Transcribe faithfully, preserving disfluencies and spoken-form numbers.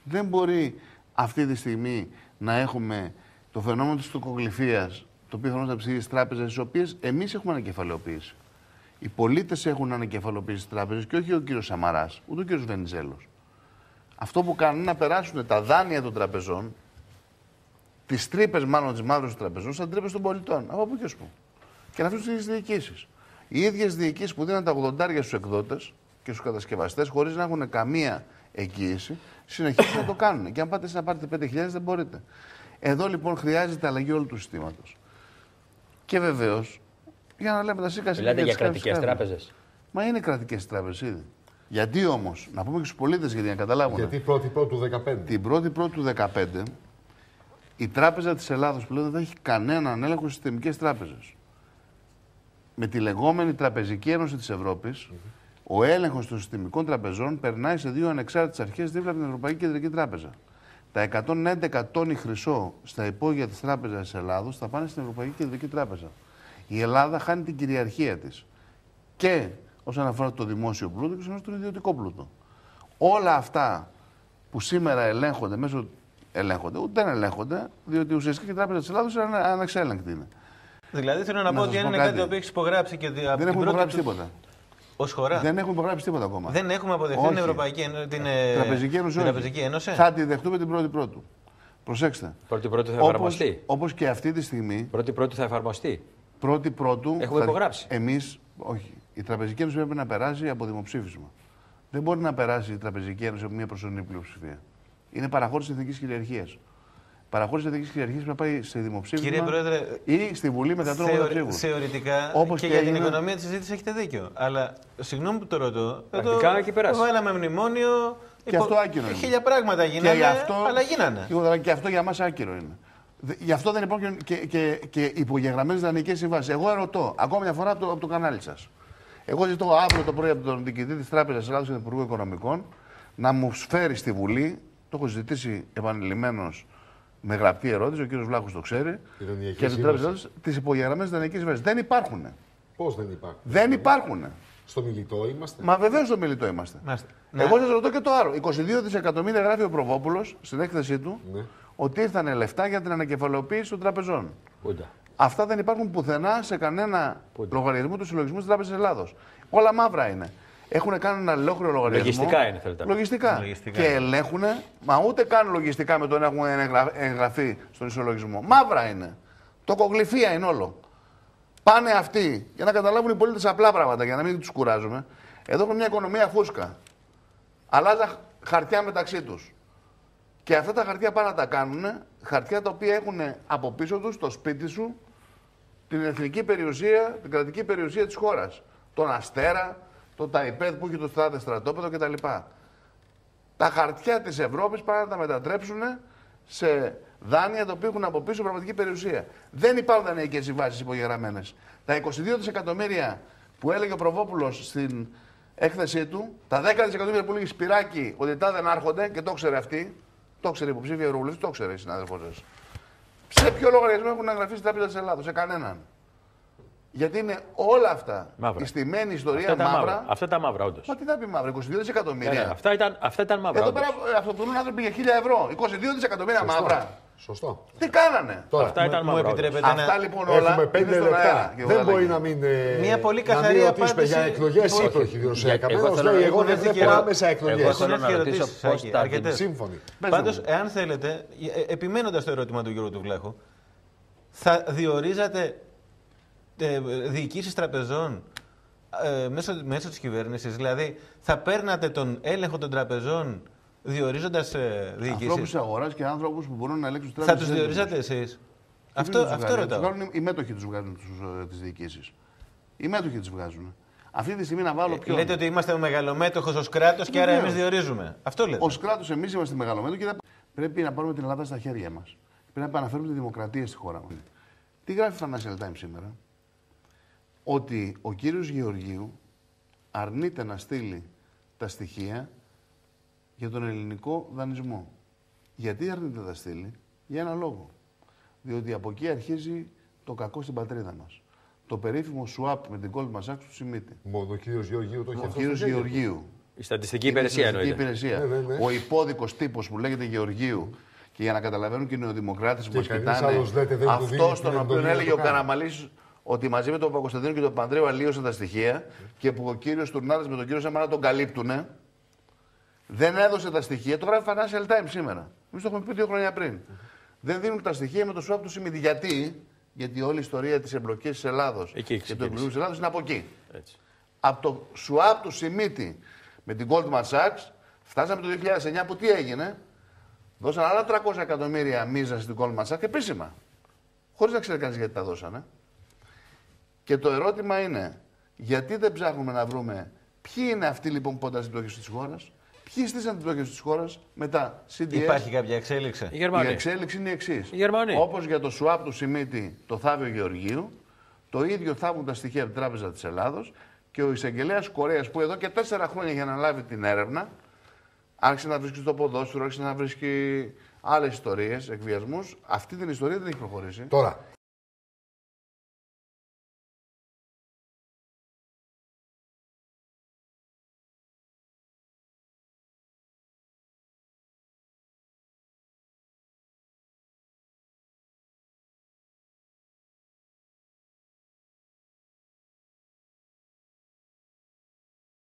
Δεν μπορεί αυτή τη στιγμή να έχουμε το φαινόμενο της τοκογλυφίας, το οποίο θα ψήσει στις τράπεζες, τις οποίες εμείς έχουμε ανακεφαλαιοποίηση. Οι πολίτες έχουν ανακεφαλαιοποίηση στις τράπεζες και όχι ο κύριος Σαμαράς, ούτε ο κύριος Βενιζέλος. Αυτό που κάνουν είναι να περάσουν τα δάνεια των τραπεζών, τις τρύπες μάλλον της μαύρης των τραπεζών, σαν τρύπες των πολιτών. Από πού και ως πού. Και να αφήσουν τις ίδιες διοικήσεις. Οι ίδιες διοικήσεις που δίνουν τα ογδοντάρια στους εκδότες και στους κατασκευαστές, χωρίς να έχουν καμία εγγύηση, συνεχίζουν να το κάνουν. Και αν πάτε να πάρετε πέντε χιλιάδες δεν μπορείτε. Εδώ λοιπόν χρειάζεται αλλαγή όλου του συστήματος. Και βεβαίως, για να λέμε τα σίκα σίκα. Μιλάτε για κρατικές τράπεζες. Μα είναι κρατικές τράπεζες ήδη. Γιατί όμως, να πούμε και στους πολίτες γιατί να καταλάβουν. Γιατί πρώτη πρώτου δεκαπέντε. Την πρώτη πρώτου του δεκαπέντε η Τράπεζα της Ελλάδος πλέον δεν θα έχει κανέναν έλεγχο στις συστημικές τράπεζες. Με τη λεγόμενη Τραπεζική Ένωση της Ευρώπης, mm-hmm. ο έλεγχος των συστημικών τραπεζών περνάει σε δύο ανεξάρτητες αρχές δίπλα από την Ευρωπαϊκή Κεντρική Τράπεζα. Τα εκατόν έντεκα τόνοι χρυσό στα υπόγεια της Τράπεζας της Ελλάδος θα πάνε στην Ευρωπαϊκή Κεντρική Τράπεζα. Η Ελλάδα χάνει την κυριαρχία της. Και όσον αφορά το δημόσιο πλούτο και όσον αφορά τον ιδιωτικό πλούτο. Όλα αυτά που σήμερα ελέγχονται μέσω. Ελέγχονται, ούτε δεν ελέγχονται, διότι ουσιαστικά και η Τράπεζα της Ελλάδος είναι ανεξέλεγκτη. Είναι. Δηλαδή θέλω να, να πω ότι αν είναι κάτι, κάτι που έχει υπογράψει και δεν από έχουμε υπογράψει του... τίποτα. Ως χώρα. Δεν έχουμε υπογράψει τίποτα ακόμα. Δεν έχουμε αποδεχθεί την Ευρωπαϊκή την, Τραπεζική Ένωση. Την Τραπεζική Ένωση. Θα τη δεχτούμε την πρώτη πρώτου. Προσέξτε. Πρώτη πρώτου θα εφαρμοστεί. Όπως και αυτή τη στιγμή. Πρώτη πρώτου θα εφαρμοστεί. Πρώτη πρώτου. Έχουμε θα... υπογράψει. Εμείς, όχι. Η Τραπεζική Ένωση πρέπει να περάσει από δημοψήφισμα. Δεν μπορεί να περάσει η Τραπεζική Ένωση από μια προσωρινή πλειοψηφία. Είναι παραχώρηση εθνικής κυριαρχίας. Παραχώρηση εθνικής κυριαρχίας πρέπει να πάει σε δημοψήφισμα. Κύριε Πρόεδρε, ή στη Βουλή με εκατόν ογδόντα ψήφους. Θεωρητικά όπως και, και για έγινε... την οικονομία της συζήτησης έχετε δίκιο. Αλλά συγγνώμη που το ρωτώ. Πρακτικά και περάσει. Βάλαμε μνημόνιο. Και υπο... αυτό άκυρο είναι. Χίλια πράγματα γίνανε, αυτό... αλλά γίνανε. Και αυτό για μας άκυρο είναι. Γι' αυτό δεν υπάρχουν και, και, και υπογεγραμμένες δανεικές συμβάσεις. Εγώ ρωτώ, ακόμα μια φορά από το, από το κανάλι σας. Εγώ ζητώ αύριο το πρωί από τον διοικητή της Τράπεζας Ελλάδος και τον Υπουργό Οικονομικών να μου φέρει στη Βουλή, το έχω ζητήσει επανειλημμένως με γραπτή ερώτηση, ο κύριος Βλάχος το ξέρει, και την Τράπεζα τις υπογεγραμμένες δανεικές συμβάσεις. Δεν υπάρχουν. Πώς δεν υπάρχουν? Δεν υπάρχουν. Στο μιλητό είμαστε. Μα βεβαίως στο μιλητό είμαστε. Μάστε. Εγώ σας ρωτώ και το άλλο. είκοσι δύο δισεκατομμύρια γράφει ο Προβόπουλος στην έκθεσή του ναι. ότι ήρθαν λεφτά για την ανακεφαλαιοποίηση των τραπεζών. Πούντα. Αυτά δεν υπάρχουν πουθενά σε κανένα Πούντα. λογαριασμό του Συλλογισμού της Τράπεζας Ελλάδος. Όλα μαύρα είναι. Έχουν κάνει ένα ολόκληρο λογαριασμό. Λογιστικά είναι, θέλετε. Λογιστικά. Λογιστικά. Και ελέγχουν, μα ούτε καν λογιστικά με το να έχουν εγγραφεί στον ισολογισμό. Μαύρα είναι. Τοκογλυφία είναι όλο. Πάνε αυτοί για να καταλάβουν οι πολίτες απλά πράγματα, για να μην τους κουράζουμε. Εδώ έχουμε μια οικονομία φούσκα. Αλλάζα χαρτιά μεταξύ τους. Και αυτά τα χαρτιά πάνε να τα κάνουν, χαρτιά τα οποία έχουν από πίσω τους το σπίτι σου, την εθνική περιουσία, την κρατική περιουσία της χώρας. Τον Αστέρα, το ΤΑΙΠΕΔ που έχει το στράτε στρατόπεδο κτλ. Τα χαρτιά της Ευρώπης πάνε να τα μετατρέψουν σε δάνεια τα οποία έχουν από πίσω πραγματική περιουσία. Δεν υπάρχουν δανεικές συμβάσεις υπογεγραμμένες. Τα είκοσι δύο δισεκατομμύρια που έλεγε ο Προβόπουλος στην έκθεσή του, τα δέκα δισεκατομμύρια που λέγει Σπυράκη ότι τα δεν άρχονται και το ξέρει αυτή, το ξέρει υποψήφια Ευρωβουλευτή, το ξέρει η συνάδελφός σας. Σε ποιο λογαριασμό έχουν εγγραφεί στην Τράπεζα της Ελλάδος? Σε κανέναν. Γιατί είναι όλα αυτά. Μαύρα. Η στημένη ιστορία αυτά μαύρα. μαύρα. Αυτά τα μαύρα, όντως. Μα τι θα πει μαύρα, είκοσι δύο δισεκατομμύρια. Yeah, αυτά, ήταν, αυτά ήταν μαύρα. Εδώ πέρα αυτοκτονούν άνθρωποι για χίλια ευρώ. είκοσι δύο δισεκατομμύρια Σωστό. μαύρα. Σωστό. Τι κάνανε. Τώρα, αυτά ήταν μου μαύρα. επιτρέπετε Αυτά να... λοιπόν όλα. Έχουμε πέντε λεπτά. Δεν μπορεί να μην. Μια πολύ καθαρή απάντηση. Για εκλογές ή το έχει δηλώσει. Εγώ δεν βλέπω άμεσα εκλογές. Εγώ θέλω να ρωτήσω πώς θα γίνει. Σύμφωνοι. Πάντως, εάν θέλετε, επιμένοντας το ερώτημα του Γιώργου του Βλάχου, θα διορίζατε διοικήσεις τραπεζών ε, μέσω, μέσω της κυβέρνησης? Δηλαδή, θα παίρνατε τον έλεγχο των τραπεζών διορίζοντας ε, διοικήσεις? Ανθρώπους της αγοράς και άνθρωπους που μπορούν να ελέγξουν τράπεζες. Θα τους διορίζατε εσείς? Αυτό, αυτό ρωτάω. Οι μέτοχοι τους βγάζουν τις διοικήσεις. Οι μέτοχοι τις βγάζουν. Αυτή τη στιγμή να βάλω πιο. Λέτε ότι είμαστε μεγαλομέτοχος ως κράτος και άρα εμείς διορίζουμε. Αυτό λέτε. Ως κράτος εμείς είμαστε μεγαλομέτοχοι και πρέπει να πάρουμε την Ελλάδα στα χέρια μας. Πρέπει να επαναφέρουμε τη δημοκρατία στη χώρα μας. Τι γράφει Financial Times σήμερα? Ότι ο κύριος Γεωργίου αρνείται να στείλει τα στοιχεία για τον ελληνικό δανεισμό. Γιατί αρνείται να τα στείλει? Για ένα λόγο. Διότι από εκεί αρχίζει το κακό στην πατρίδα μας. Το περίφημο swap με την Goldman Sachs του Σιμίτη. Μόνο ο κύριος Γεωργίου το έχει Ο αυτό? κύριος Γεωργίου. Η στατιστική υπηρεσία είναι η εννοείται. υπηρεσία. Ναι, ναι, ναι. Ο υπόδικος τύπος που λέγεται Γεωργίου και για να καταλαβαίνουν και οι νεοδημοκράτες που μας κανείς κοιτάνε, άλλος λέτε, δεν του δίνει αυτό την στον οποίο εντολή να έλεγε το ο κάνει. Καραμαλής ότι μαζί με τον Παπακοσταντίνο και τον Πανδρέου αλλίωσαν τα στοιχεία και που ο κύριος Τουρνάδης με τον κύριο Σαμαρά τον καλύπτουνε, δεν έδωσε τα στοιχεία. Το γράφει Financial Times σήμερα. Εμείς το έχουμε πει δύο χρόνια πριν. Δεν δίνουν τα στοιχεία με το swap του Σιμίτη. Γιατί? Γιατί όλη η ιστορία της εμπλοκής της Ελλάδος Εκεί και του ξεκίνησε. εμπλοκής της Ελλάδος είναι από εκεί. Έτσι. Από το swap του Σιμίτη με την Goldman Sachs φτάσαμε το δύο χιλιάδες εννιά που τι έγινε? Δώσαν άλλα τριακόσια εκατομμύρια μίζα στην Goldman Sachs επίσημα. Χωρίς να ξέρει κανείς γιατί τα δώσανε. Και το ερώτημα είναι, γιατί δεν ψάχνουμε να βρούμε ποιοι είναι αυτοί λοιπόν που πόνταν στην πτώχευση της χώρας, ποιοι στήσαν την πτώχευση της χώρας μετά σι ντι ες. Υπάρχει κάποια εξέλιξη. Η Η Γερμανία. εξέλιξη είναι η εξής. Η Γερμανία. Όπως για το swap του Σιμίτη, το Θάβιο Γεωργίου, το ίδιο θάβουν τα στοιχεία από την Τράπεζα της Ελλάδος και ο εισαγγελέας Κορέας που εδώ και τέσσερα χρόνια για να λάβει την έρευνα, άρχισε να βρίσκει στο ποδόσφαιρο, άρχισε να βρίσκει άλλες ιστορίες, εκβιασμούς. Αυτή την ιστορία δεν έχει προχωρήσει. Τώρα,